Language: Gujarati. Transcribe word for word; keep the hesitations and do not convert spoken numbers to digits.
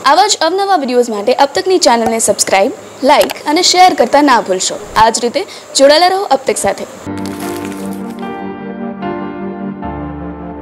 આવા જ અવનવા વિડીયોઝ માટે અબતકની ચેનલને સબસ્ક્રાઇબ, લાઇક અને શેર કરતા ના ભૂલશો। આ જ રીતે જોડાયેલા રહો અબતક સાથે।